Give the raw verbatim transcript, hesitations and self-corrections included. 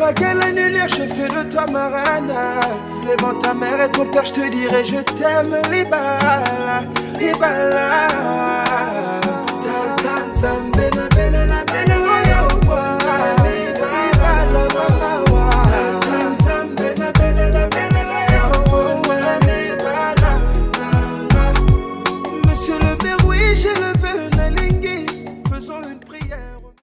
quelle annulaire, je fais de toi ma reine. Devant ta mère et ton père, je te dirai je t'aime. Les balles, les balles.